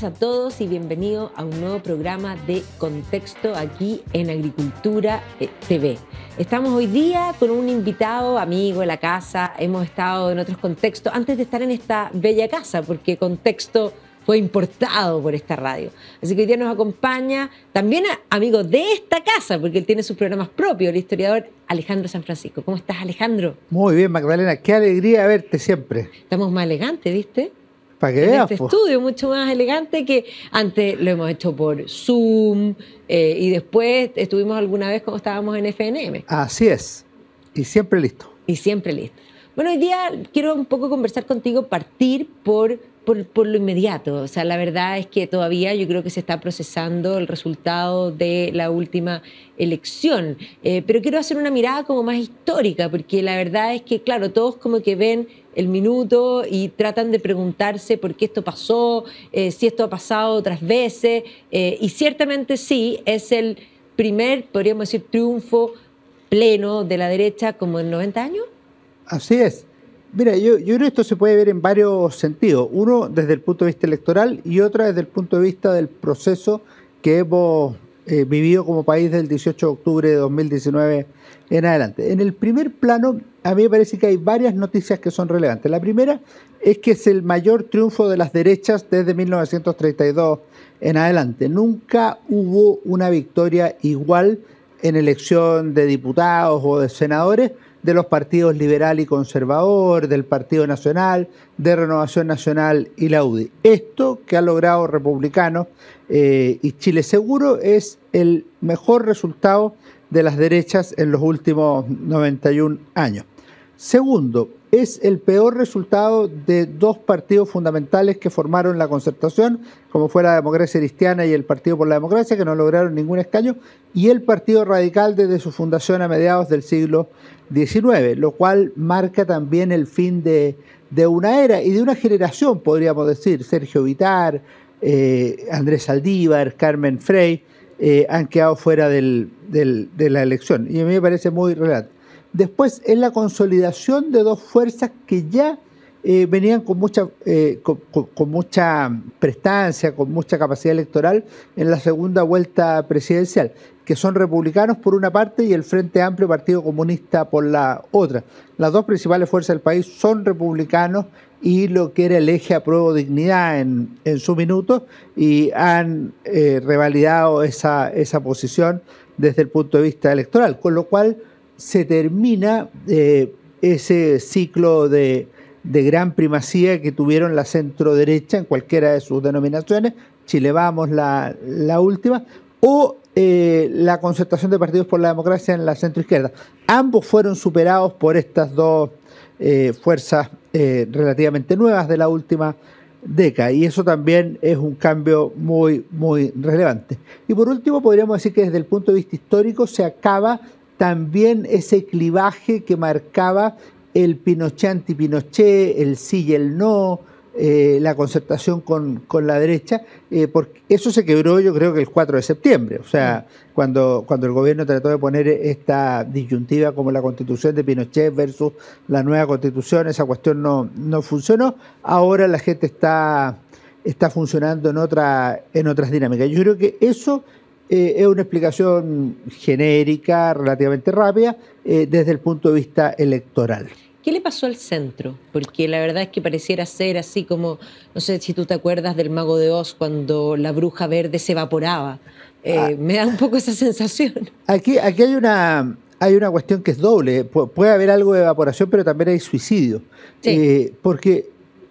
días a todos y bienvenidos a un nuevo programa de Contexto aquí en Agricultura TV. Estamos hoy día con un invitado, amigo de la casa, hemos estado en otros contextos antes de estar en esta bella casa, porque Contexto fue importado por esta radio. Así que hoy día nos acompaña también amigo de esta casa, porque él tiene sus programas propios, el historiador Alejandro San Francisco. ¿Cómo estás, Alejandro? Muy bien, Magdalena, qué alegría verte siempre. Estamos más elegantes, ¿viste? Para que en veas, este estudio mucho más elegante que antes lo hemos hecho por Zoom y después estuvimos alguna vez como estábamos en FNM. Así es, y siempre listo. Y siempre listo. Bueno, hoy día quiero un poco conversar contigo, partir por lo inmediato. O sea, la verdad es que todavía yo creo que se está procesando el resultado de la última elección. Pero quiero hacer una mirada como más histórica, porque la verdad es que, claro, todos como que ven el minuto y tratan de preguntarse por qué esto pasó, si esto ha pasado otras veces. Y ciertamente sí, es el primer, podríamos decir, triunfo pleno de la derecha como en 90 años. Así es. Mira, yo creo que esto se puede ver en varios sentidos. Uno desde el punto de vista electoral y otra desde el punto de vista del proceso que hemos vivido como país del 18 de octubre de 2019 en adelante. En el primer plano, a mí me parece que hay varias noticias que son relevantes. La primera es que es el mayor triunfo de las derechas desde 1932 en adelante. Nunca hubo una victoria igual en elección de diputados o de senadores de los partidos liberal y conservador, del Partido Nacional, de Renovación Nacional y la UDI. Esto que ha logrado Republicanos y Chile Seguro es el mejor resultado de las derechas en los últimos 91 años. Segundo, es el peor resultado de dos partidos fundamentales que formaron la Concertación, como fue la Democracia Cristiana y el Partido por la Democracia, que no lograron ningún escaño, y el Partido Radical desde su fundación a mediados del siglo XIX, lo cual marca también el fin de una era y de una generación, podríamos decir. Sergio Vittar, Andrés Saldívar, Carmen Frey han quedado fuera de la elección, y a mí me parece muy relevante. Después, es la consolidación de dos fuerzas que ya venían con mucha prestancia, con mucha capacidad electoral en la segunda vuelta presidencial, que son republicanos por una parte y el Frente Amplio Partido Comunista por la otra. Las dos principales fuerzas del país son republicanos y lo que era el eje Apruebo Dignidad en su minuto, y han revalidado esa posición desde el punto de vista electoral, con lo cual se termina ese ciclo de gran primacía que tuvieron la centro-derecha en cualquiera de sus denominaciones, Chile Vamos la última, o la Concertación de Partidos por la Democracia en la centro-izquierda. Ambos fueron superados por estas dos fuerzas relativamente nuevas de la última década, y eso también es un cambio muy, muy relevante. Y por último, podríamos decir que desde el punto de vista histórico se acaba también ese clivaje que marcaba el Pinochet-anti-Pinochet, el sí y el no, la concertación con la derecha, porque eso se quebró, yo creo que el 4 de septiembre, o sea, cuando el gobierno trató de poner esta disyuntiva como la constitución de Pinochet versus la nueva constitución, esa cuestión no funcionó. Ahora la gente está funcionando en otras dinámicas. Yo creo que eso es una explicación genérica, relativamente rápida, desde el punto de vista electoral. ¿Qué le pasó al centro? Porque la verdad es que pareciera ser así como, no sé si tú te acuerdas del Mago de Oz cuando la bruja verde se evaporaba. Me da un poco esa sensación. Aquí hay una cuestión que es doble. Puede haber algo de evaporación, pero también hay suicidio. Sí. Porque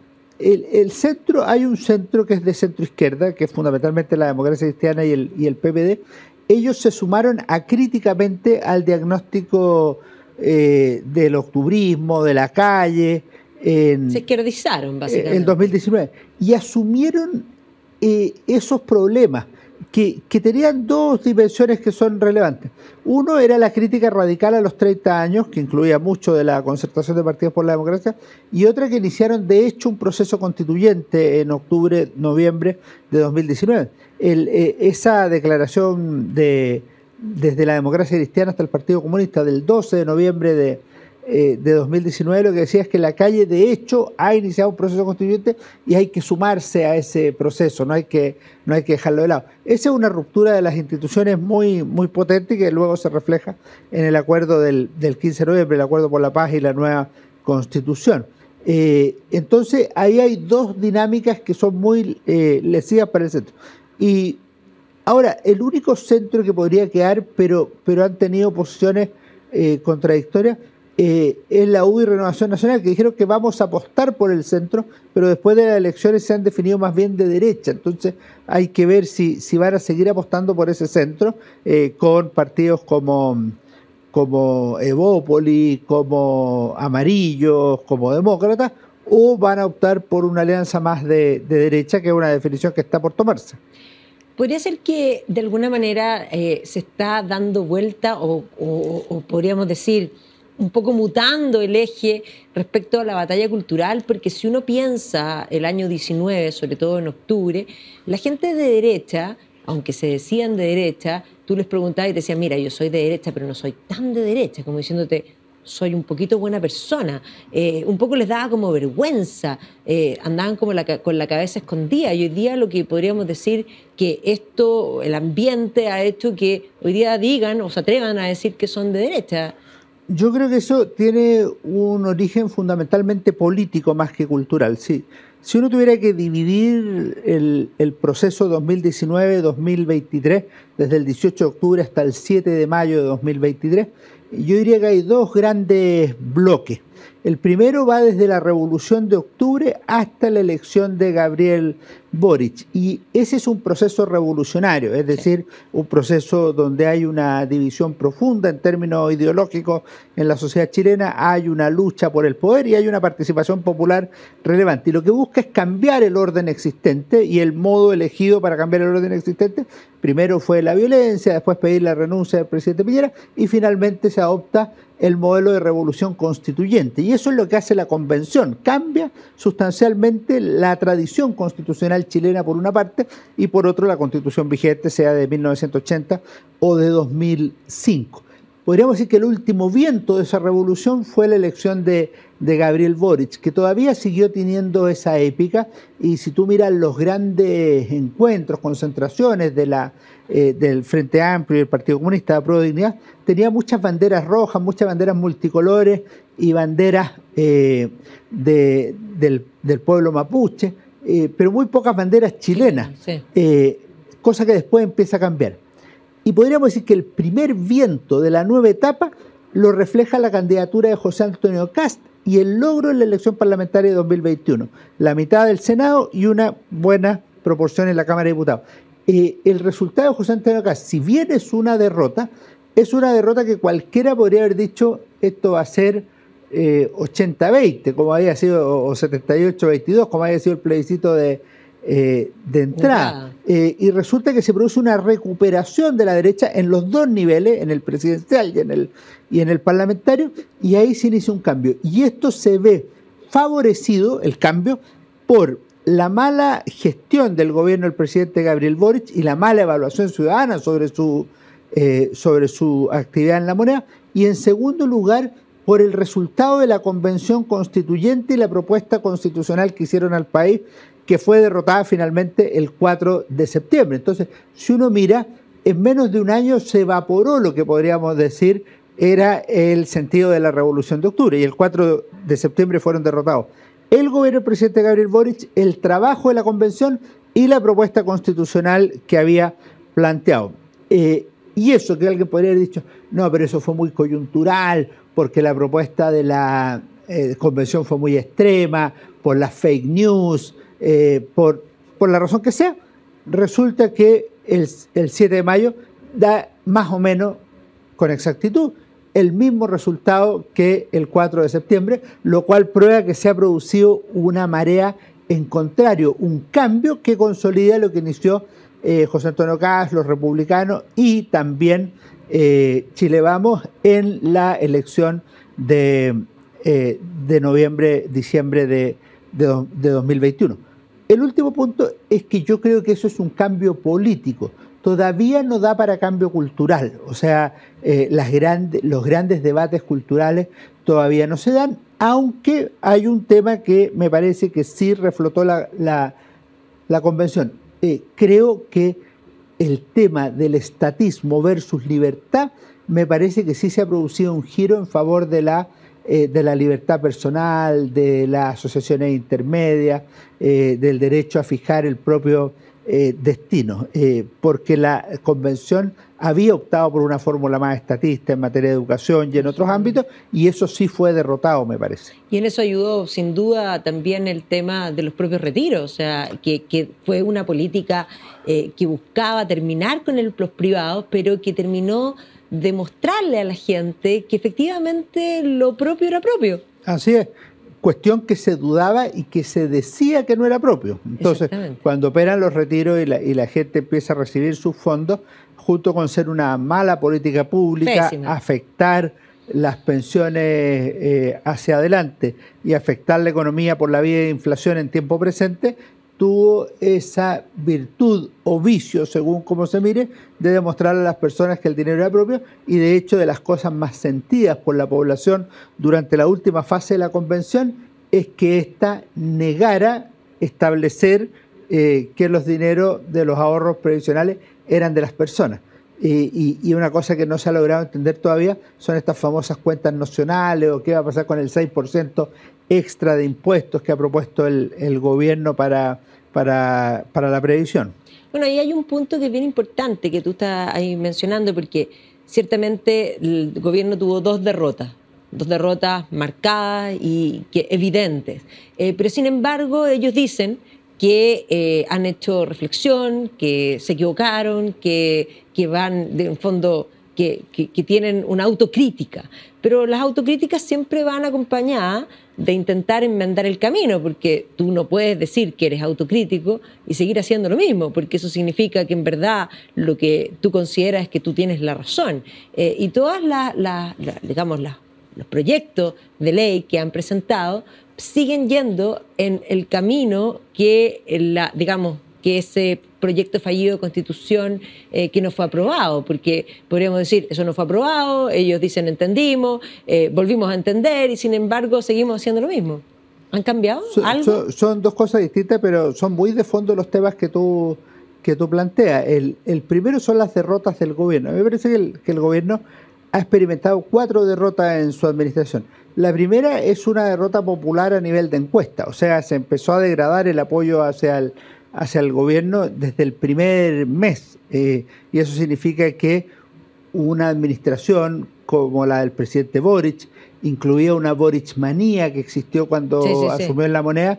el centro, hay un centro que es de centro izquierda, que es fundamentalmente la Democracia Cristiana y el PPD. Ellos se sumaron acríticamente al diagnóstico del octubrismo, de la calle. Se izquierdizaron, básicamente. En 2019. Y asumieron esos problemas que tenían dos dimensiones que son relevantes. Uno era la crítica radical a los 30 años, que incluía mucho de la Concertación de Partidos por la Democracia, y otra que iniciaron de hecho un proceso constituyente en octubre, noviembre de 2019. Esa declaración desde la Democracia Cristiana hasta el Partido Comunista del 12 de noviembre de 2019 lo que decía es que la calle de hecho ha iniciado un proceso constituyente y hay que sumarse a ese proceso, no hay que dejarlo de lado. Esa es una ruptura de las instituciones muy, muy potente que luego se refleja en el acuerdo del 15 de noviembre, el acuerdo por la paz y la nueva constitución. Entonces ahí hay dos dinámicas que son muy lesivas para el centro. Y ahora, el único centro que podría quedar, pero han tenido posiciones contradictorias, es la UDI y Renovación Nacional, que dijeron que vamos a apostar por el centro, pero después de las elecciones se han definido más bien de derecha. Entonces hay que ver si van a seguir apostando por ese centro con partidos como Evópolis, como Amarillos, como Demócratas, o van a optar por una alianza más de derecha, que es una definición que está por tomarse. ¿Podría ser que de alguna manera se está dando vuelta o podríamos decir un poco mutando el eje respecto a la batalla cultural? Porque si uno piensa el año 19, sobre todo en octubre, la gente de derecha, aunque se decían de derecha, tú les preguntabas y te decían, mira, yo soy de derecha, pero no soy tan de derecha, como diciéndote, soy un poquito buena persona. Un poco les daba como vergüenza, andaban como con la cabeza escondida. Y hoy día lo que podríamos decir que esto, el ambiente ha hecho que hoy día digan o se atrevan a decir que son de derecha. Yo creo que eso tiene un origen fundamentalmente político más que cultural. Sí. Si uno tuviera que dividir el proceso 2019-2023, desde el 18 de octubre hasta el 7 de mayo de 2023, yo diría que hay dos grandes bloques. El primero va desde la Revolución de Octubre hasta la elección de Gabriel Boric. Y ese es un proceso revolucionario, es decir, un proceso donde hay una división profunda en términos ideológicos en la sociedad chilena, hay una lucha por el poder y hay una participación popular relevante. Y lo que busca es cambiar el orden existente, y el modo elegido para cambiar el orden existente primero fue la violencia, después pedir la renuncia del presidente Piñera y finalmente se adopta el modelo de revolución constituyente. Y eso es lo que hace la convención. Cambia sustancialmente la tradición constitucional chilena por una parte y por otro la constitución vigente, sea de 1980 o de 2005. Podríamos decir que el último viento de esa revolución fue la elección de Gabriel Boric, que todavía siguió teniendo esa épica, y si tú miras los grandes encuentros, concentraciones del Frente Amplio y el Partido Comunista de Pro Dignidad, tenía muchas banderas rojas, muchas banderas multicolores y banderas del pueblo mapuche, pero muy pocas banderas chilenas, cosa que después empieza a cambiar. Y podríamos decir que el primer viento de la nueva etapa lo refleja la candidatura de José Antonio Kast y el logro en la elección parlamentaria de 2021. La mitad del Senado y una buena proporción en la Cámara de Diputados. El resultado de José Antonio Kast, si bien es una derrota que cualquiera podría haber dicho esto va a ser 80-20, como había sido, o 78-22, como había sido el plebiscito de entrada. Y resulta que se produce una recuperación de la derecha en los dos niveles, en el presidencial y en el parlamentario, y ahí se inicia un cambio. Y esto se ve favorecido, el cambio, por la mala gestión del gobierno del presidente Gabriel Boric y la mala evaluación ciudadana sobre su actividad en la moneda, y en segundo lugar por el resultado de la convención constituyente y la propuesta constitucional que hicieron al país, que fue derrotada finalmente el 4 de septiembre. Entonces, si uno mira, en menos de un año se evaporó lo que podríamos decir era el sentido de la Revolución de Octubre, y el 4 de septiembre fueron derrotados el gobierno del presidente Gabriel Boric, el trabajo de la convención y la propuesta constitucional que había planteado. Y eso que alguien podría haber dicho, no, pero eso fue muy coyuntural, porque la propuesta de la convención fue muy extrema, por las fake news, por la razón que sea, resulta que el 7 de mayo da más o menos con exactitud el mismo resultado que el 4 de septiembre, lo cual prueba que se ha producido una marea en contrario, un cambio que consolida lo que inició José Antonio Kast, los republicanos y también Chile Vamos en la elección de diciembre de 2021. El último punto es que yo creo que eso es un cambio político, todavía no da para cambio cultural. O sea, los grandes debates culturales todavía no se dan, aunque hay un tema que me parece que sí reflotó la convención. Creo que el tema del estatismo versus libertad, me parece que sí se ha producido un giro en favor de la libertad personal, de las asociaciones intermedias, del derecho a fijar el propio destino, porque la convención había optado por una fórmula más estatista en materia de educación y en otros ámbitos, y eso sí fue derrotado, me parece. Y en eso ayudó sin duda también el tema de los propios retiros, o sea, que fue una política que buscaba terminar con los privados, pero que terminó de mostrarle a la gente que efectivamente lo propio era propio. Así es. Cuestión que se dudaba y que se decía que no era propio. Entonces, cuando operan los retiros y la gente empieza a recibir sus fondos, junto con ser una mala política pública, pésima, afectar las pensiones hacia adelante y afectar la economía por la vía de inflación en tiempo presente, tuvo esa virtud o vicio, según cómo se mire, de demostrarle a las personas que el dinero era propio, y de hecho de las cosas más sentidas por la población durante la última fase de la convención es que ésta negara establecer que los dineros de los ahorros previsionales eran de las personas. Y una cosa que no se ha logrado entender todavía son estas famosas cuentas nocionales, o qué va a pasar con el 6% extra de impuestos que ha propuesto el gobierno para la previsión. Bueno, ahí hay un punto que es bien importante que tú estás ahí mencionando, porque ciertamente el gobierno tuvo dos derrotas marcadas y evidentes, pero sin embargo ellos dicen que han hecho reflexión, que se equivocaron, que van, en fondo, que tienen una autocrítica. Pero las autocríticas siempre van acompañadas de intentar enmendar el camino, porque tú no puedes decir que eres autocrítico y seguir haciendo lo mismo, porque eso significa que en verdad lo que tú consideras es que tú tienes la razón. Y todas los proyectos de ley que han presentado siguen yendo en el camino que que ese proyecto fallido de constitución que no fue aprobado, porque podríamos decir, eso no fue aprobado, ellos dicen entendimos, volvimos a entender y sin embargo seguimos haciendo lo mismo. ¿Han cambiado algo? Son dos cosas distintas, pero son muy de fondo los temas que tú planteas. El primero son las derrotas del gobierno. A mí me parece que el gobierno ha experimentado 4 derrotas en su administración. La primera es una derrota popular a nivel de encuesta, o sea, se empezó a degradar el apoyo hacia el gobierno desde el primer mes, y eso significa que una administración como la del presidente Boric, incluía una Boric manía que existió cuando asumió en La Moneda,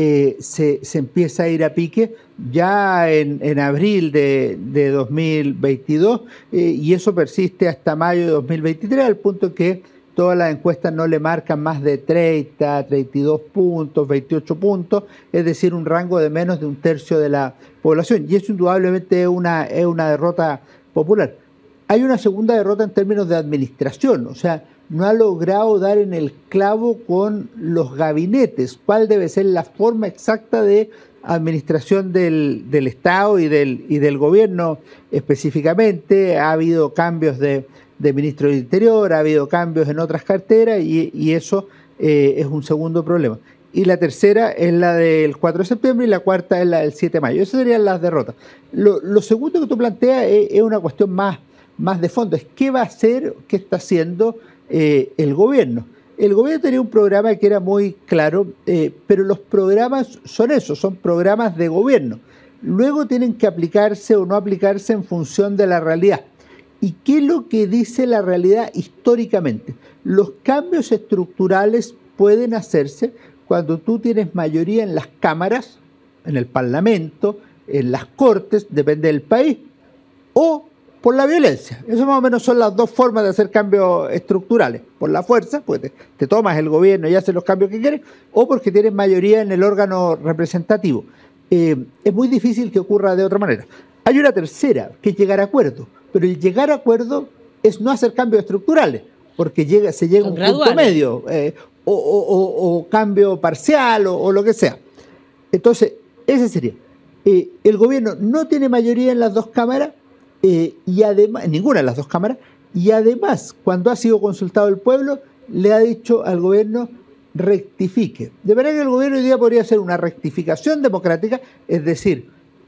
se empieza a ir a pique ya en abril de 2022, y eso persiste hasta mayo de 2023, al punto que todas las encuestas no le marcan más de 30, 32 puntos, 28 puntos, es decir, un rango de menos de un tercio de la población. Y eso indudablemente es una derrota popular. Hay una segunda derrota en términos de administración, o sea, no ha logrado dar en el clavo con los gabinetes, cuál debe ser la forma exacta de administración del Estado y del gobierno específicamente. Ha habido cambios de ministro del Interior, ha habido cambios en otras carteras y eso es un segundo problema. Y la tercera es la del 4 de septiembre y la cuarta es la del 7 de mayo. Esas serían las derrotas. Lo segundo que tú planteas es una cuestión más de fondo, es qué va a hacer, qué está haciendo el gobierno. El gobierno tenía un programa que era muy claro, pero los programas son eso, son programas de gobierno. Luego tienen que aplicarse o no aplicarse en función de la realidad. ¿Y qué es lo que dice la realidad históricamente? Los cambios estructurales pueden hacerse cuando tú tienes mayoría en las cámaras, en el Parlamento, en las Cortes, depende del país, o por la violencia. Eso más o menos son las dos formas de hacer cambios estructurales. Por la fuerza, pues te tomas el gobierno y haces los cambios que quieres, o porque tienes mayoría en el órgano representativo. Es muy difícil que ocurra de otra manera. Hay una tercera, que es llegar a acuerdo, pero el llegar a acuerdo es no hacer cambios estructurales, porque se llega a un punto medio, o cambio parcial, o lo que sea. Entonces, ese sería. El gobierno no tiene mayoría en las dos cámaras, y además, en ninguna de las dos cámaras, y además, cuando ha sido consultado el pueblo, le ha dicho al gobierno rectifique. De manera que el gobierno hoy día podría hacer una rectificación democrática, es decir,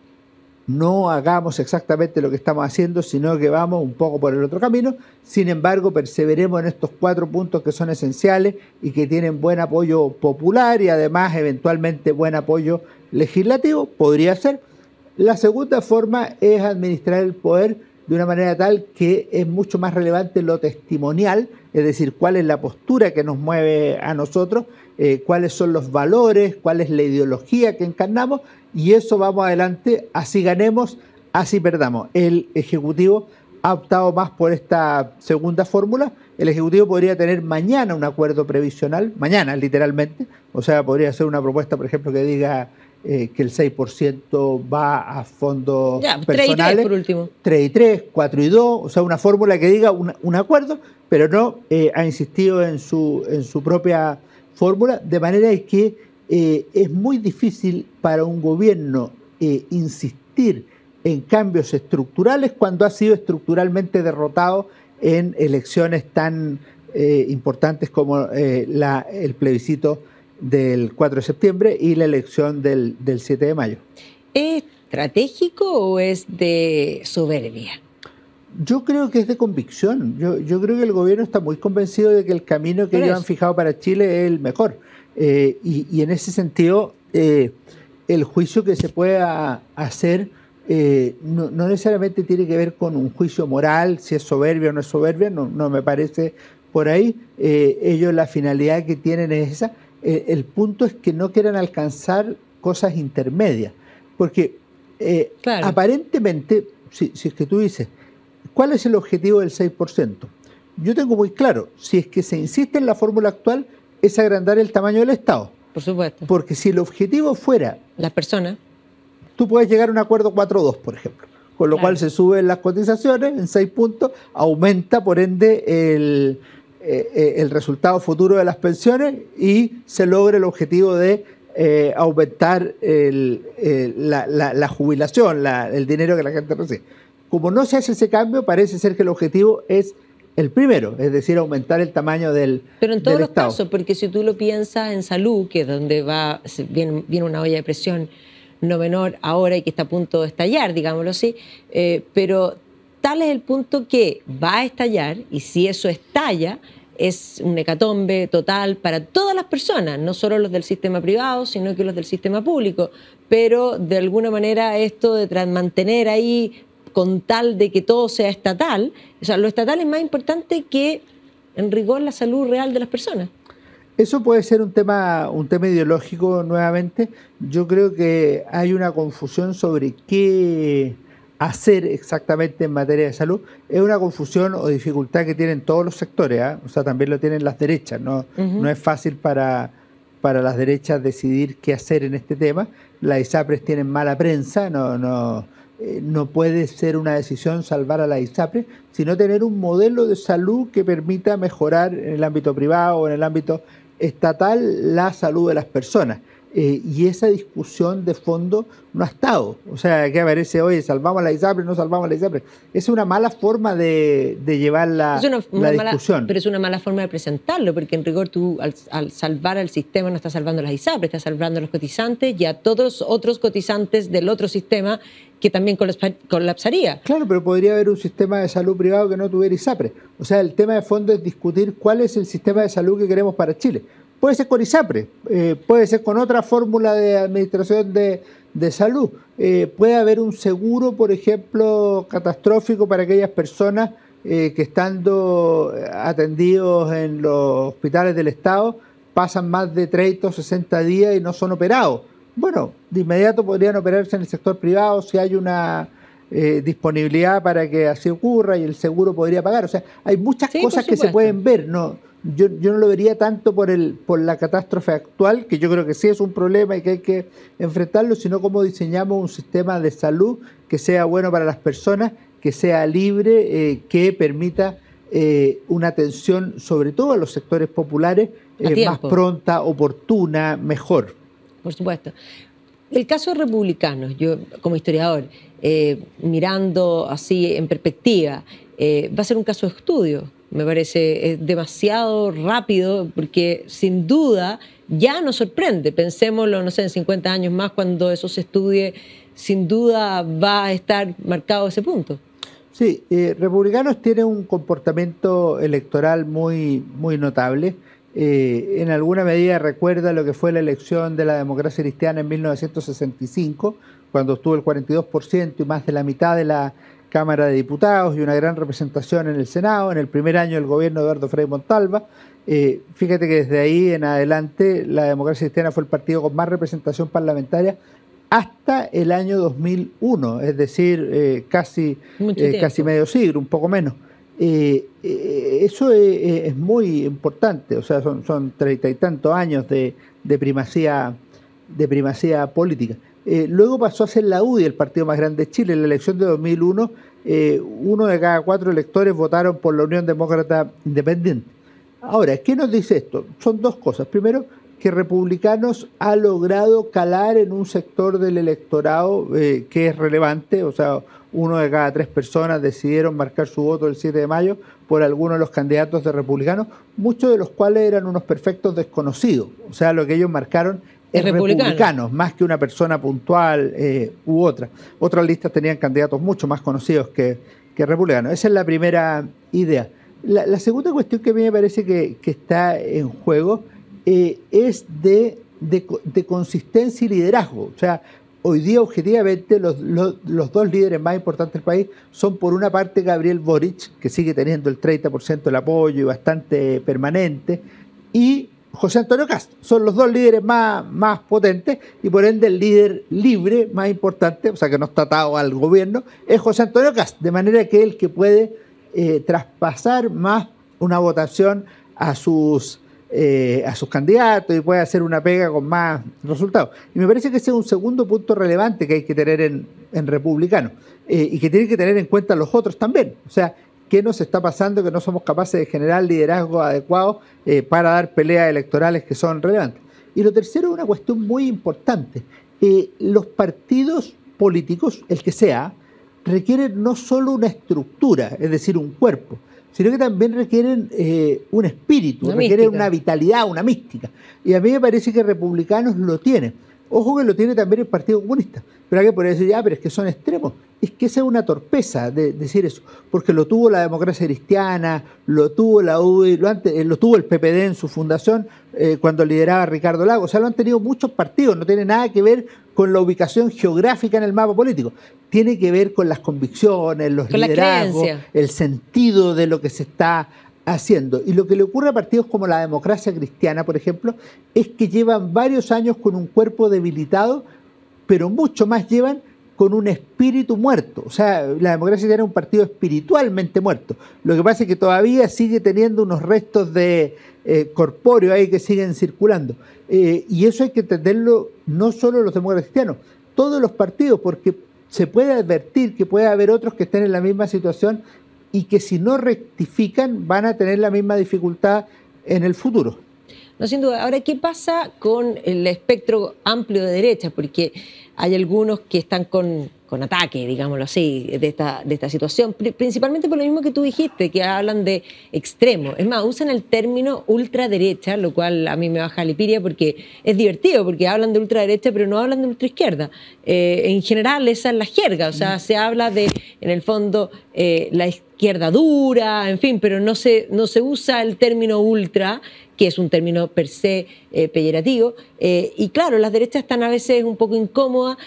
no hagamos exactamente lo que estamos haciendo, sino que vamos un poco por el otro camino. Sin embargo, perseveremos en estos 4 puntos que son esenciales y que tienen buen apoyo popular y además eventualmente buen apoyo legislativo. Podría ser. La segunda forma es administrar el poder de una manera tal que es mucho más relevante lo testimonial, es decir, cuál es la postura que nos mueve a nosotros, cuáles son los valores, cuál es la ideología que encarnamos, y eso vamos adelante, así ganemos, así perdamos. El Ejecutivo ha optado más por esta segunda fórmula. El Ejecutivo podría tener mañana un acuerdo previsional, mañana literalmente, o sea, podría ser una propuesta, por ejemplo, que diga que el 6% va a fondos personales. 3 y 3 por último. 3 y 3, 4 y 2, o sea, una fórmula que diga un acuerdo, pero no ha insistido en su propia fórmula, de manera que es muy difícil para un gobierno insistir en cambios estructurales cuando ha sido estructuralmente derrotado en elecciones tan importantes como el plebiscito del 4 de septiembre y la elección del 7 de mayo. ¿Es estratégico o es de soberbia? Yo creo que es de convicción. Yo creo que el gobierno está muy convencido de que el camino que ellos han fijado para Chile es el mejor. Y en ese sentido, el juicio que se pueda hacer no necesariamente tiene que ver con un juicio moral, si es soberbia o no es soberbia, no me parece por ahí. Ellos la finalidad que tienen es esa. El punto es que no quieran alcanzar cosas intermedias, porque claro, aparentemente, si es que tú dices, ¿cuál es el objetivo del 6%? Yo tengo muy claro, si es que se insiste en la fórmula actual, es agrandar el tamaño del Estado. Por supuesto. Porque si el objetivo fuera las personas, tú puedes llegar a un acuerdo 4-2, por ejemplo, con lo cual se suben las cotizaciones en 6 puntos, aumenta por ende el resultado futuro de las pensiones y se logra el objetivo de aumentar la jubilación, el dinero que la gente recibe. Como no se hace ese cambio, parece ser que el objetivo es el primero, es decir, aumentar el tamaño del Estado. Pero en todos los casos, porque si tú lo piensas en salud, que es donde viene una olla de presión no menor ahora y que está a punto de estallar, digámoslo así, pero tal es el punto que va a estallar, y si eso estalla, es un hecatombe total para todas las personas, no solo los del sistema privado, sino que los del sistema público. Pero de alguna manera esto de mantener ahí con tal de que todo sea estatal, o sea, lo estatal es más importante que en rigor la salud real de las personas. Eso puede ser un tema ideológico nuevamente. Yo creo que hay una confusión sobre qué hacer exactamente en materia de salud. Es una confusión o dificultad que tienen todos los sectores, ¿eh? O sea, también lo tienen las derechas, ¿no? No es fácil para las derechas decidir qué hacer en este tema. Las ISAPRES tienen mala prensa, no puede ser una decisión salvar a la ISAPRES, sino tener un modelo de salud que permita mejorar en el ámbito privado o en el ámbito estatal la salud de las personas. Y esa discusión de fondo no ha estado. O sea, que aparece hoy, salvamos a la ISAPRES, no salvamos a la ISAPRES. Es una mala forma de llevar la discusión. Pero es una mala forma de presentarlo, porque en rigor tú al salvar al sistema no estás salvando a las ISAPRES, estás salvando a los cotizantes y a todos otros cotizantes del otro sistema que también colapsaría. Claro, pero podría haber un sistema de salud privado que no tuviera ISAPRES. O sea, el tema de fondo es discutir cuál es el sistema de salud que queremos para Chile. Puede ser con ISAPRES, puede ser con otra fórmula de administración de salud. Puede haber un seguro, por ejemplo, catastrófico para aquellas personas que estando atendidos en los hospitales del Estado pasan más de 30 o 60 días y no son operados. Bueno, de inmediato podrían operarse en el sector privado si hay una disponibilidad para que así ocurra y el seguro podría pagar. O sea, hay muchas cosas que se pueden ver, ¿no? Yo no lo vería tanto por la catástrofe actual, que yo creo que sí es un problema y que hay que enfrentarlo, sino cómo diseñamos un sistema de salud que sea bueno para las personas, que sea libre, que permita una atención, sobre todo a los sectores populares, más pronta, oportuna, mejor. Por supuesto. El caso de republicanos, yo como historiador, mirando así en perspectiva, va a ser un caso de estudio. Me parece demasiado rápido porque sin duda ya nos sorprende. Pensémoslo, no sé, en 50 años más cuando eso se estudie, sin duda va a estar marcado ese punto. Sí, Republicanos tiene un comportamiento electoral muy, muy notable. En alguna medida recuerda lo que fue la elección de la democracia cristiana en 1965, cuando obtuvo el 42% y más de la mitad de la Cámara de Diputados y una gran representación en el Senado, en el primer año del gobierno de Eduardo Frei Montalva. Fíjate que desde ahí en adelante la democracia cristiana fue el partido con más representación parlamentaria hasta el año 2001, es decir, casi medio siglo, un poco menos. Eso es muy importante, o sea, son 30 y tantos años de primacía política. Luego pasó a ser la UDI el partido más grande de Chile. En la elección de 2001, 1 de cada 4 electores votaron por la Unión Demócrata Independiente. Ahora, ¿qué nos dice esto? Son dos cosas. Primero, que Republicanos ha logrado calar en un sector del electorado que es relevante, o sea, 1 de cada 3 personas decidieron marcar su voto el 7 de mayo por alguno de los candidatos de Republicanos, muchos de los cuales eran unos perfectos desconocidos, o sea, lo que ellos marcaron es republicanos, más que una persona puntual u otra. Otras listas tenían candidatos mucho más conocidos que republicanos. Esa es la primera idea. La segunda cuestión que a mí me parece que está en juego es de consistencia y liderazgo. O sea, hoy día objetivamente los dos líderes más importantes del país son por una parte Gabriel Boric, que sigue teniendo el 30% del apoyo y bastante permanente, y José Antonio Kast. Son los dos líderes más potentes y por ende el líder libre más importante, o sea que no está atado al gobierno, es José Antonio Kast, de manera que es el que puede traspasar más una votación a sus candidatos y puede hacer una pega con más resultados. Y me parece que ese es un segundo punto relevante que hay que tener en Republicano y que tienen que tener en cuenta los otros también. O sea, ¿qué nos está pasando que no somos capaces de generar liderazgo adecuado para dar peleas electorales que son relevantes? Y lo tercero es una cuestión muy importante. Los partidos políticos, el que sea, requieren no solo una estructura, es decir, un cuerpo, sino que también requieren un espíritu, requieren una vitalidad, una mística. Y a mí me parece que Republicanos lo tienen. Ojo que lo tiene también el Partido Comunista. Pero hay que poder decir, pero es que son extremos. Es que esa es una torpeza de decir eso, porque lo tuvo la democracia cristiana, lo tuvo la UDI, lo tuvo el PPD en su fundación cuando lideraba Ricardo Lagos. O sea, lo han tenido muchos partidos, no tiene nada que ver con la ubicación geográfica en el mapa político. Tiene que ver con las convicciones, los liderazgos, el sentido de lo que se está haciendo. Y lo que le ocurre a partidos como la democracia cristiana, por ejemplo, es que llevan varios años con un cuerpo debilitado, pero mucho más llevan con un espíritu muerto. O sea, la democracia cristiana es un partido espiritualmente muerto. Lo que pasa es que todavía sigue teniendo unos restos de corpóreo ahí que siguen circulando. Y eso hay que entenderlo no solo los demócratas cristianos, todos los partidos, porque se puede advertir que puede haber otros que estén en la misma situación y que si no rectifican van a tener la misma dificultad en el futuro. No, sin duda. Ahora, ¿qué pasa con el espectro amplio de derecha? Porque hay algunos que están con ataque, digámoslo así, de esta situación, principalmente por lo mismo que tú dijiste, que hablan de extremo. Es más, usan el término ultraderecha, lo cual a mí me baja la lipiria porque es divertido, porque hablan de ultraderecha, pero no hablan de ultraizquierda. En general, esa es la jerga, o sea, se habla de, en el fondo, la izquierda dura, en fin, pero no se usa el término ultra, que es un término per se peyorativo, y claro, las derechas están a veces un poco incómodas,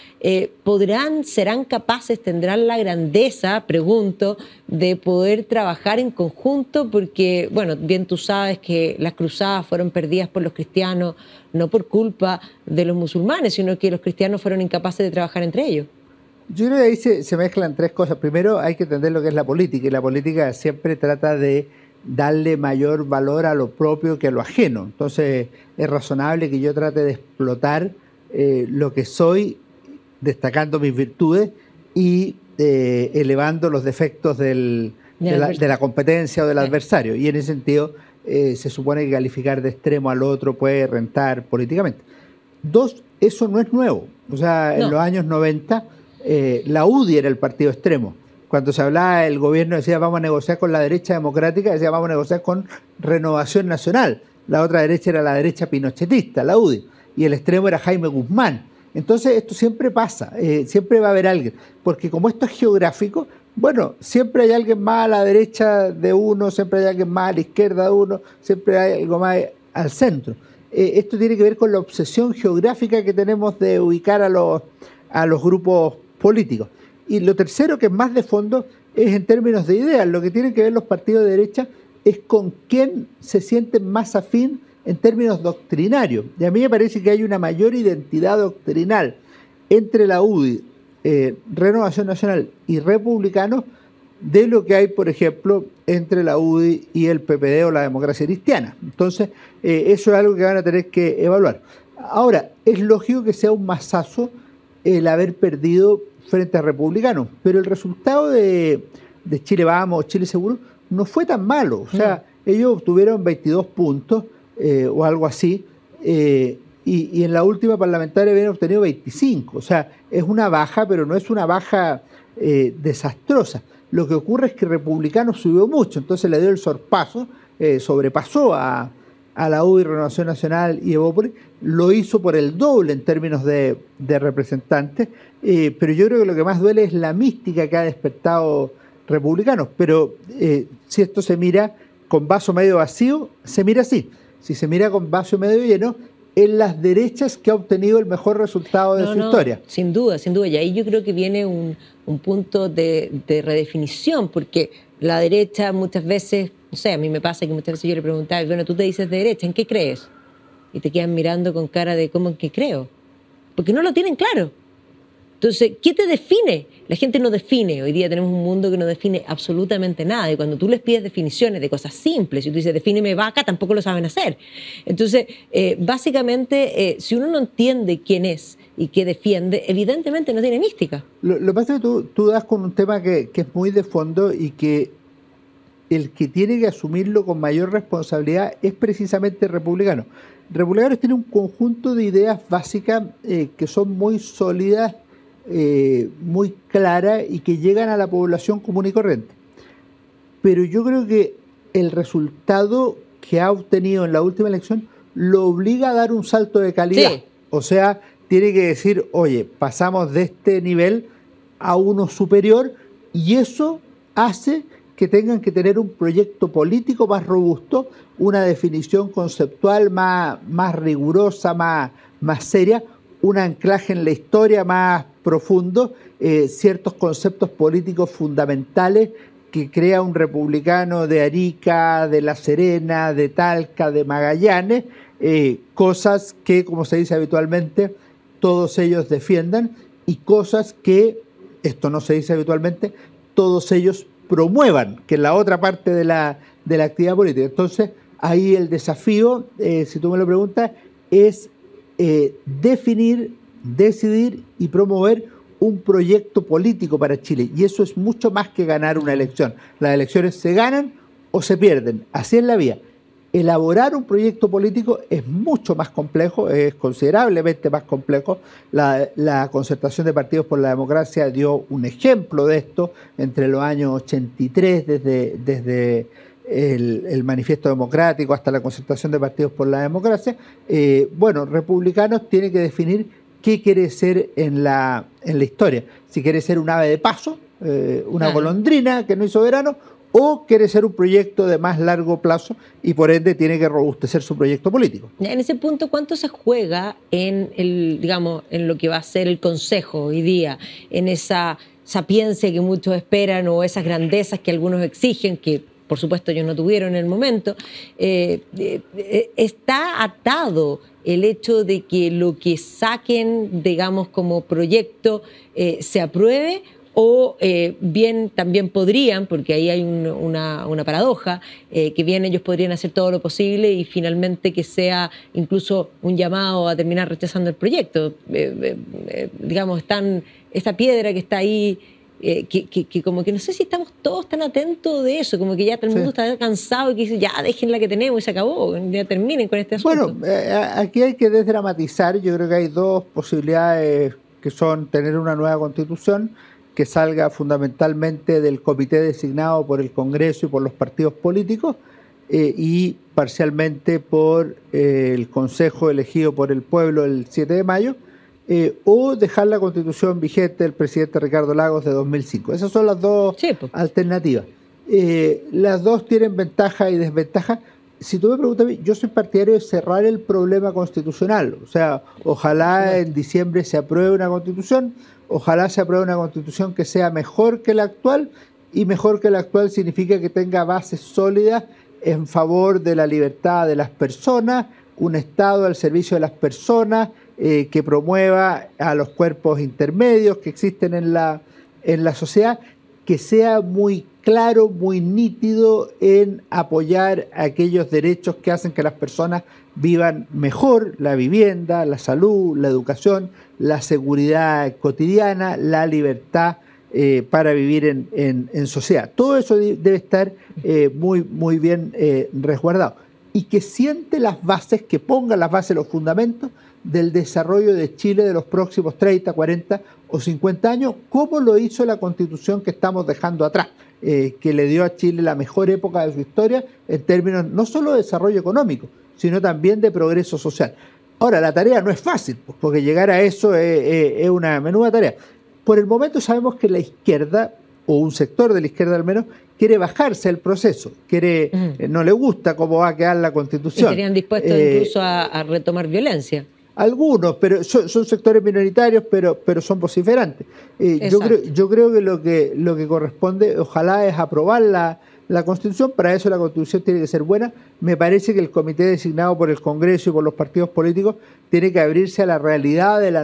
serán capaces, tendrán la grandeza, pregunto, de poder trabajar en conjunto, porque, bueno, bien tú sabes que las cruzadas fueron perdidas por los cristianos, no por culpa de los musulmanes, sino que los cristianos fueron incapaces de trabajar entre ellos. Yo creo que ahí se mezclan tres cosas. Primero, hay que entender lo que es la política, y la política siempre trata de darle mayor valor a lo propio que a lo ajeno. Entonces es razonable que yo trate de explotar lo que soy, destacando mis virtudes y elevando los defectos de la competencia o del adversario. Y en ese sentido se supone que calificar de extremo al otro puede rentar políticamente. Dos, eso no es nuevo. O sea, en los años 90, la UDI era el partido extremo. Cuando se hablaba, el gobierno decía vamos a negociar con la derecha democrática, decía vamos a negociar con Renovación Nacional. La otra derecha era la derecha pinochetista, la UDI. Y el extremo era Jaime Guzmán. Entonces esto siempre pasa, siempre va a haber alguien. Porque como esto es geográfico, bueno, siempre hay alguien más a la derecha de uno, siempre hay alguien más a la izquierda de uno, siempre hay algo más al centro. Esto tiene que ver con la obsesión geográfica que tenemos de ubicar a los grupos políticos. Y lo tercero, que es más de fondo, es en términos de ideas. Lo que tienen que ver los partidos de derecha es con quién se sienten más afín en términos doctrinarios. Y a mí me parece que hay una mayor identidad doctrinal entre la UDI, Renovación Nacional y Republicanos de lo que hay, por ejemplo, entre la UDI y el PPD o la Democracia Cristiana. Entonces, eso es algo que van a tener que evaluar. Ahora, es lógico que sea un masazo el haber perdido frente a Republicanos, pero el resultado de Chile Vamos, Chile Seguro, no fue tan malo. O sea, ellos obtuvieron 22 puntos o algo así, y en la última parlamentaria habían obtenido 25. O sea, es una baja, pero no es una baja desastrosa. Lo que ocurre es que Republicanos subió mucho, entonces le dio el sorpaso, sobrepasó a la UDI, Renovación Nacional y Evópolis, lo hizo por el doble en términos de representantes, pero yo creo que lo que más duele es la mística que ha despertado Republicanos. Pero si esto se mira con vaso medio vacío, se mira así. Si se mira con vaso medio lleno, en las derechas que ha obtenido el mejor resultado de su historia. Sin duda, sin duda. Y ahí yo creo que viene un punto de redefinición, porque la derecha muchas veces, no sé, a mí me pasa que muchas veces yo le preguntaba, bueno, tú te dices de derecha, ¿en qué crees? Y te quedan mirando con cara de ¿cómo en qué creo? Porque no lo tienen claro. Entonces, ¿qué te define? La gente no define. Hoy día tenemos un mundo que no define absolutamente nada. Y cuando tú les pides definiciones de cosas simples, y tú dices, defíneme vaca, tampoco lo saben hacer. Entonces, básicamente, si uno no entiende quién es y qué defiende, evidentemente no tiene mística. Lo que pasa es que tú das con un tema que es muy de fondo y que el que tiene que asumirlo con mayor responsabilidad es precisamente Republicanos. Republicanos tienen un conjunto de ideas básicas que son muy sólidas, muy claras y que llegan a la población común y corriente. Pero yo creo que el resultado que ha obtenido en la última elección lo obliga a dar un salto de calidad. Sí. O sea, tiene que decir, oye, pasamos de este nivel a uno superior, y eso hace que tengan que tener un proyecto político más robusto, una definición conceptual más rigurosa, más seria, un anclaje en la historia más profundo, ciertos conceptos políticos fundamentales que crea un republicano de Arica, de La Serena, de Talca, de Magallanes, cosas que, como se dice habitualmente, todos ellos defiendan, y cosas que, esto no se dice habitualmente, todos ellos promuevan, que es la otra parte de la actividad política. Entonces, ahí el desafío, si tú me lo preguntas, es definir, decidir y promover un proyecto político para Chile. Y eso es mucho más que ganar una elección. Las elecciones se ganan o se pierden. Así es la vía. Elaborar un proyecto político es mucho más complejo, es considerablemente más complejo. La Concertación de Partidos por la Democracia dio un ejemplo de esto entre los años 83, desde el Manifiesto Democrático hasta la Concertación de Partidos por la Democracia. Bueno, Republicanos tienen que definir qué quiere ser en la historia. Si quiere ser un ave de paso, una golondrina que no hizo verano, o quiere ser un proyecto de más largo plazo y por ende tiene que robustecer su proyecto político. En ese punto, ¿cuánto se juega en en lo que va a ser el Consejo hoy día, en esa sapiencia que muchos esperan o esas grandezas que algunos exigen, que por supuesto ellos no tuvieron en el momento? Está atado el hecho de que lo que saquen, digamos, como proyecto se apruebe, o bien también podrían, porque ahí hay una paradoja, que bien ellos podrían hacer todo lo posible y finalmente que sea incluso un llamado a terminar rechazando el proyecto. Digamos, esta piedra que está ahí que como que no sé si estamos todos tan atentos de eso, como que ya todo el mundo está cansado y que dice, ya dejen la que tenemos y se acabó, ya terminen con este asunto. Bueno, aquí hay que desdramatizar. Yo creo que hay dos posibilidades, que son tener una nueva constitución que salga fundamentalmente del comité designado por el Congreso y por los partidos políticos, y parcialmente por el Consejo elegido por el pueblo el 7 de mayo, o dejar la constitución vigente del presidente Ricardo Lagos de 2005. Esas son las dos alternativas. Las dos tienen ventaja y desventaja. Si tú me preguntas a mí, yo soy partidario de cerrar el problema constitucional. O sea, ojalá en diciembre se apruebe una constitución, ojalá se apruebe una constitución que sea mejor que la actual, y mejor que la actual significa que tenga bases sólidas en favor de la libertad de las personas, un Estado al servicio de las personas, que promueva a los cuerpos intermedios que existen en la sociedad, que sea muy claro, muy nítido en apoyar aquellos derechos que hacen que las personas vivan mejor: la vivienda, la salud, la educación, la seguridad cotidiana, la libertad para vivir en sociedad. Todo eso debe estar muy bien resguardado, y que siente las bases, que ponga las bases, los fundamentos del desarrollo de Chile de los próximos 30, 40 o 50 años, como lo hizo la Constitución que estamos dejando atrás, que le dio a Chile la mejor época de su historia en términos no solo de desarrollo económico, sino también de progreso social. Ahora, la tarea no es fácil, porque llegar a eso es una menuda tarea. Por el momento sabemos que la izquierda, o un sector de la izquierda al menos, quiere bajarse el proceso, no le gusta cómo va a quedar la Constitución. Y estarían dispuestos incluso a retomar violencia. Algunos, pero son sectores minoritarios, pero son vociferantes. Yo creo que lo que corresponde, ojalá, es aprobar la Constitución. Para eso la Constitución tiene que ser buena. Me parece que el comité designado por el Congreso y por los partidos políticos tiene que abrirse a la realidad de la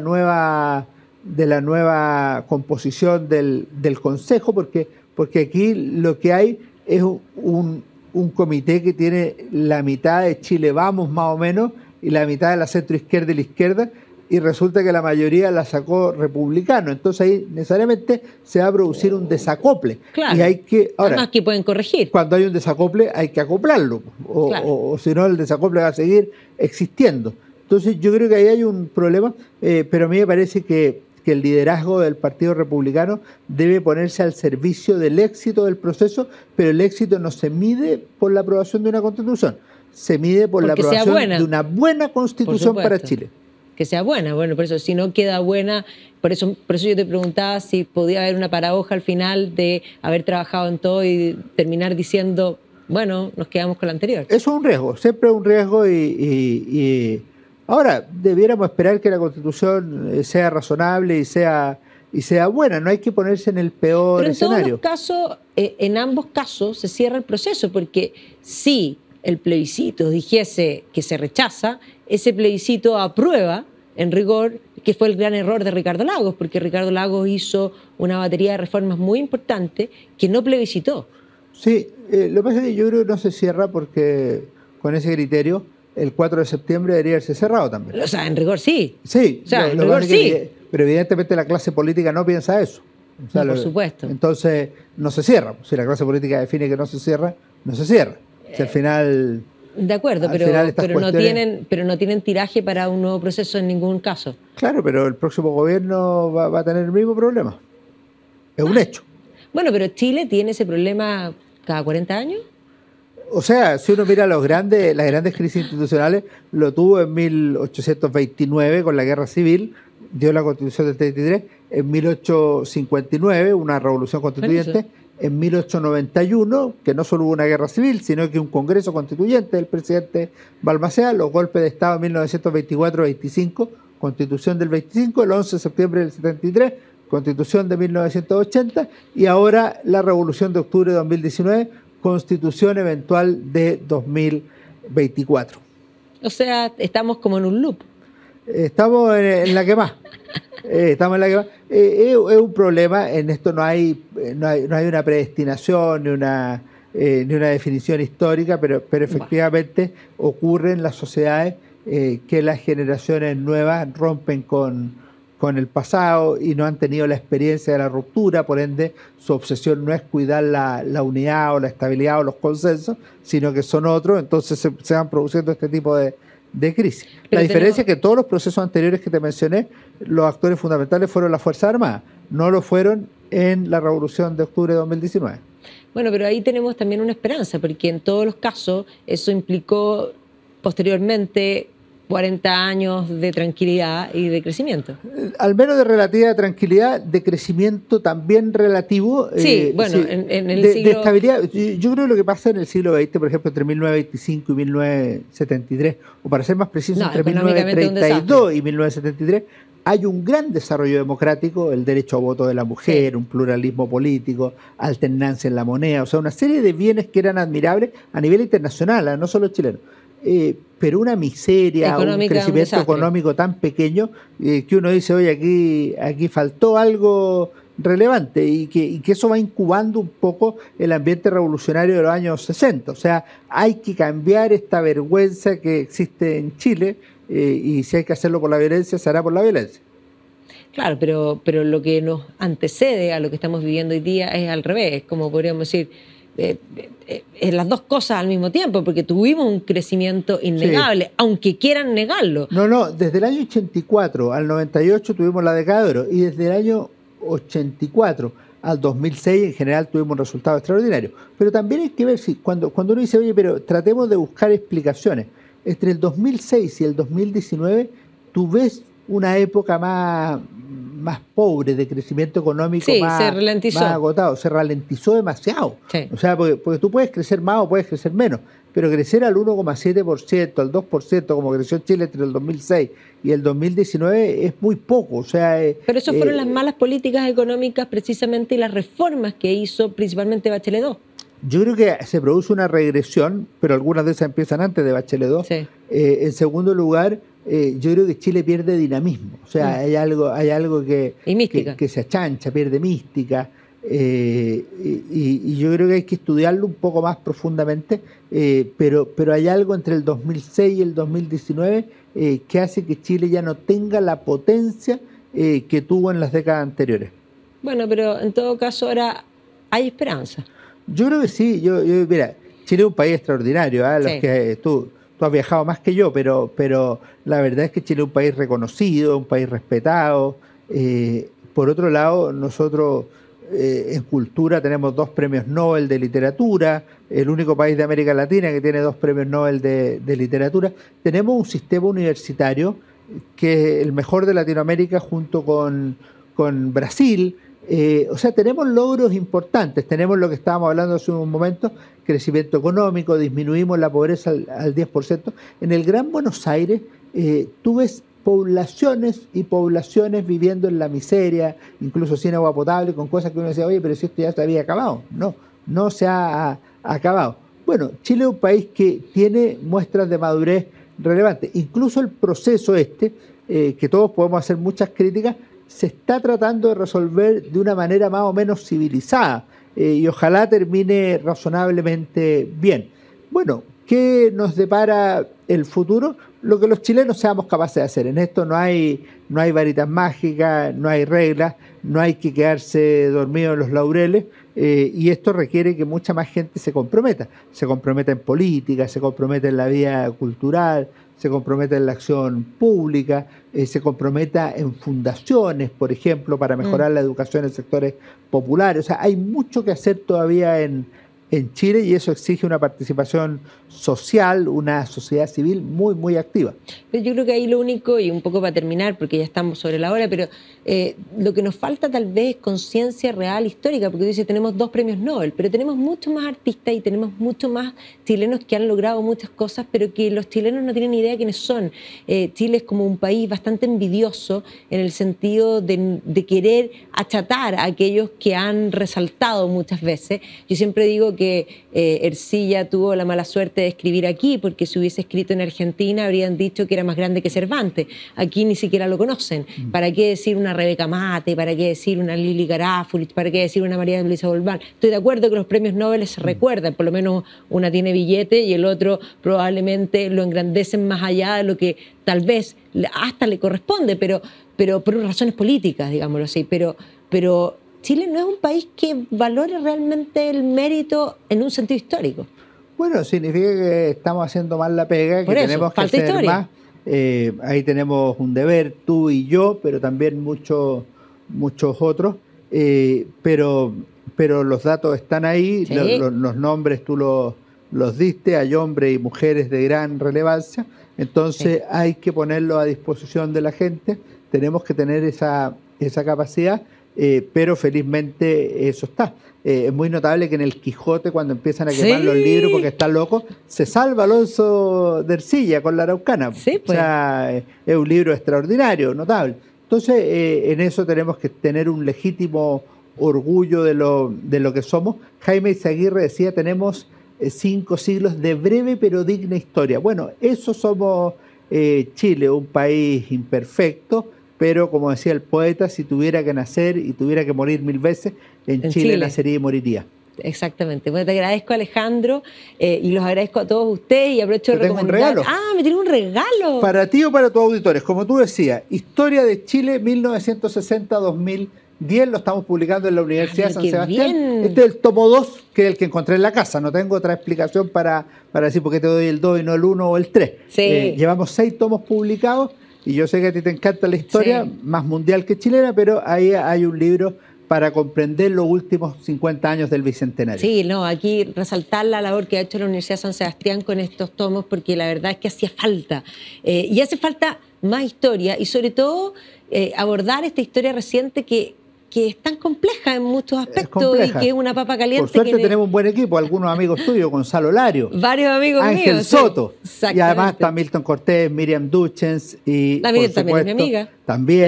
nueva composición del Consejo, porque aquí lo que hay es un comité que tiene la mitad de Chile Vamos, más o menos, y la mitad de la centroizquierda y la izquierda, y resulta que la mayoría la sacó republicano. Entonces ahí necesariamente se va a producir un desacople. Claro. Y hay que, ahora, además que pueden corregir. Cuando hay un desacople hay que acoplarlo, o si no el desacople va a seguir existiendo. Entonces yo creo que ahí hay un problema, pero a mí me parece que el liderazgo del Partido Republicano debe ponerse al servicio del éxito del proceso, pero el éxito no se mide por la aprobación de una Constitución, se mide por la aprobación de una buena Constitución para Chile. Que sea buena, bueno, por eso, si no queda buena, por eso yo te preguntaba si podía haber una paradoja al final de haber trabajado en todo y terminar diciendo, bueno, nos quedamos con la anterior. Eso es un riesgo, siempre es un riesgo, y ahora debiéramos esperar que la Constitución sea razonable y sea buena. No hay que ponerse en el peor escenario. Pero en ambos casos se cierra el proceso, porque si el plebiscito dijese que se rechaza, ese plebiscito aprueba, en rigor, que fue el gran error de Ricardo Lagos, porque Ricardo Lagos hizo una batería de reformas muy importantes que no plebiscitó. Sí, lo que pasa es que yo creo que no se cierra porque con ese criterio el 4 de septiembre debería haberse cerrado también. O sea, en rigor sí. Sí, o sea, en rigor sí. Pero evidentemente la clase política no piensa eso. O sea, no, por supuesto. Entonces no se cierra. Si la clase política define que no se cierra, no se cierra. Si al final... De acuerdo, pero no tienen tiraje para un nuevo proceso en ningún caso. Claro, pero el próximo gobierno va a tener el mismo problema. Es un hecho. Bueno, pero Chile tiene ese problema cada 40 años. O sea, si uno mira las grandes crisis institucionales, lo tuvo en 1829 con la Guerra Civil, dio la Constitución del 33, en 1859 una revolución constituyente, en 1891, que no solo hubo una guerra civil, sino que un congreso constituyente del presidente Balmaceda, los golpes de Estado en 1924-25, Constitución del 25, el 11 de septiembre del 73, Constitución de 1980, y ahora la Revolución de Octubre de 2019, Constitución eventual de 2024. O sea, estamos como en un loop. Estamos en la que más. Estamos en la que más. Es un problema. En esto no hay una predestinación ni una definición histórica, pero efectivamente ocurre en las sociedades que las generaciones nuevas rompen con con el pasado y no han tenido la experiencia de la ruptura, por ende su obsesión no es cuidar la unidad o la estabilidad o los consensos, sino que son otros, entonces se van produciendo este tipo de crisis. La diferencia es que todos los procesos anteriores que te mencioné, los actores fundamentales fueron las Fuerzas Armadas, no lo fueron en la Revolución de Octubre de 2019. Bueno, pero ahí tenemos también una esperanza, porque en todos los casos eso implicó posteriormente 40 años de tranquilidad y de crecimiento. Al menos de relativa tranquilidad, de crecimiento también relativo. Sí, bueno, sí, en el siglo... de estabilidad. Yo creo que lo que pasa en el siglo XX, por ejemplo, entre 1925 y 1973, o para ser más preciso, entre 1932 y 1973, hay un gran desarrollo democrático, el derecho a voto de la mujer, sí, un pluralismo político, alternancia en la moneda, o sea, una serie de bienes que eran admirables a nivel internacional, no solo chileno. Pero una miseria, un crecimiento económico tan pequeño que uno dice, oye, aquí faltó algo relevante y que eso va incubando un poco el ambiente revolucionario de los años 60. O sea, hay que cambiar esta vergüenza que existe en Chile y si hay que hacerlo por la violencia, se hará por la violencia. Claro, pero lo que nos antecede a lo que estamos viviendo hoy día es al revés, como podríamos decir, las dos cosas al mismo tiempo, porque tuvimos un crecimiento innegable, sí, aunque quieran negarlo. No, desde el año 84 al 98 tuvimos la década de oro y desde el año 84 al 2006 en general tuvimos un resultado extraordinario. Pero también hay que ver si cuando uno dice, oye, pero tratemos de buscar explicaciones. Entre el 2006 y el 2019 tú ves una época más pobre de crecimiento económico, sí, más agotado, se ralentizó demasiado. Sí. O sea, porque tú puedes crecer más o puedes crecer menos, pero crecer al 1,7%, al 2%, como creció Chile entre el 2006 y el 2019 es muy poco. O sea, pero eso fueron las malas políticas económicas precisamente y las reformas que hizo principalmente Bachelet II. Yo creo que se produce una regresión, pero algunas de esas empiezan antes de Bachelet II. Sí. En segundo lugar, yo creo que Chile pierde dinamismo. O sea, hay algo que se achancha, pierde mística. Y yo creo que hay que estudiarlo un poco más profundamente, pero hay algo entre el 2006 y el 2019 que hace que Chile ya no tenga la potencia que tuvo en las décadas anteriores. Bueno, pero en todo caso ahora hay esperanza. Yo creo que sí. Mira, Chile es un país extraordinario, ¿eh? Los que tú has viajado más que yo, pero la verdad es que Chile es un país reconocido, un país respetado. Por otro lado, nosotros en cultura tenemos 2 premios Nobel de literatura, el único país de América Latina que tiene 2 premios Nobel de literatura. Tenemos un sistema universitario que es el mejor de Latinoamérica junto con Brasil. O sea, tenemos logros importantes, tenemos lo que estábamos hablando hace un momento, crecimiento económico, disminuimos la pobreza al 10%. En el Gran Buenos Aires tú ves poblaciones y poblaciones viviendo en la miseria, incluso sin agua potable, con cosas que uno decía, oye, pero si esto ya se había acabado. No se ha acabado. Bueno, Chile es un país que tiene muestras de madurez relevantes. Incluso el proceso que todos podemos hacer muchas críticas, se está tratando de resolver de una manera más o menos civilizada y ojalá termine razonablemente bien. Bueno, ¿qué nos depara el futuro? Lo que los chilenos seamos capaces de hacer. En esto no hay varitas mágicas, no hay reglas, no hay que quedarse dormido en los laureles y esto requiere que mucha más gente se comprometa en política, se comprometa en la vida cultural, se comprometa en la acción pública, se comprometa en fundaciones, por ejemplo, para mejorar la educación en sectores populares. O sea, hay mucho que hacer todavía en Chile y eso exige una participación social, una sociedad civil muy, muy activa. Yo creo que ahí lo único, y un poco para terminar, porque ya estamos sobre la hora, pero lo que nos falta tal vez es conciencia real histórica, porque dice tenemos 2 premios Nobel, pero tenemos muchos más artistas y tenemos muchos más chilenos que han logrado muchas cosas, pero que los chilenos no tienen idea de quiénes son. Chile es como un país bastante envidioso en el sentido de querer achatar a aquellos que han resaltado muchas veces. Yo siempre digo que Ercilla tuvo la mala suerte de escribir aquí, porque si hubiese escrito en Argentina habrían dicho que era más grande que Cervantes. Aquí ni siquiera lo conocen. ¿Para qué decir una Rebeca Mate? ¿Para qué decir una Lili Garafurich? ¿Para qué decir una María Luisa Bolván? Estoy de acuerdo que los premios Nobel se recuerdan, por lo menos una tiene billete y el otro probablemente lo engrandecen más allá de lo que tal vez hasta le corresponde, pero pero por razones políticas, digámoslo así, pero Chile no es un país que valore realmente el mérito en un sentido histórico. Bueno, significa que estamos haciendo mal la pega, que tenemos que hacer más. Ahí tenemos un deber, tú y yo, pero también muchos otros. Pero los datos están ahí, sí. Los nombres tú los diste, hay hombres y mujeres de gran relevancia, entonces sí. Hay que ponerlo a disposición de la gente, tenemos que tener esa capacidad, pero felizmente eso está. Es muy notable que en el Quijote, cuando empiezan a quemar los libros porque están locos, se salva Alonso de Ercilla con la Araucana. Sí, pues. O sea, es un libro extraordinario, notable. Entonces, en eso tenemos que tener un legítimo orgullo de lo que somos. Jaime Izaguirre decía, tenemos 5 siglos de breve pero digna historia. Bueno, eso somos Chile, un país imperfecto, pero como decía el poeta, si tuviera que nacer y tuviera que morir 1000 veces, en Chile nacería y moriría. Exactamente. Bueno, te agradezco, Alejandro, y los agradezco a todos ustedes y aprovecho de recomendar. Tengo un regalo. Ah, me tiene un regalo. Para ti o para tus auditores. Como tú decías, Historia de Chile 1960-2010, lo estamos publicando en la Universidad de San Sebastián. Bien. Este es el tomo 2, que es el que encontré en la casa. No tengo otra explicación para decir por qué te doy el 2 y no el 1 o el 3. Sí. Llevamos 6 tomos publicados. Y yo sé que a ti te encanta la historia, sí. Más mundial que chilena, pero ahí hay un libro para comprender los últimos 50 años del Bicentenario. Sí, no, aquí resaltar la labor que ha hecho la Universidad de San Sebastián con estos tomos, porque la verdad es que hacía falta. Y hace falta más historia y sobre todo abordar esta historia reciente que es tan compleja en muchos aspectos y que es una papa caliente. Por suerte tenemos un buen equipo, algunos amigos tuyos, Gonzalo Lario, varios amigos Ángel míos, Soto, sí. Y además está Milton Cortés, Miriam Duchens y la Miriam también es mi amiga. También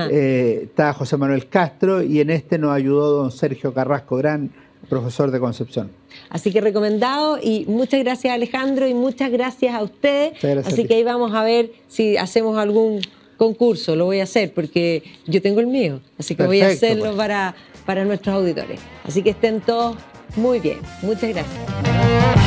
está José Manuel Castro y en este nos ayudó don Sergio Carrasco, gran profesor de Concepción. Así que recomendado y muchas gracias, Alejandro, y muchas gracias a ustedes. Así que ahí vamos a ver si hacemos algún concurso, lo voy a hacer porque yo tengo el mío, así que voy a hacerlo para nuestros auditores. Así que estén todos muy bien. Muchas gracias.